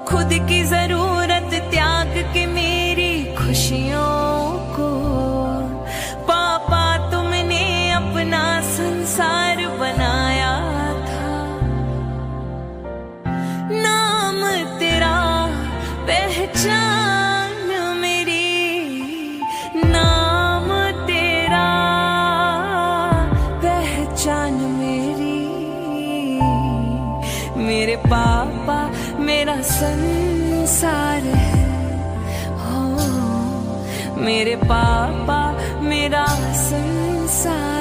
खुद की जरूरत त्याग के मेरी खुशियों को। पापा तुमने अपना संसार बनाया था, नाम तेरा पहचान मेरी, नाम तेरा पहचान मेरी। मेरे पापा मेरा संसार है, हो मेरे पापा मेरा संसार।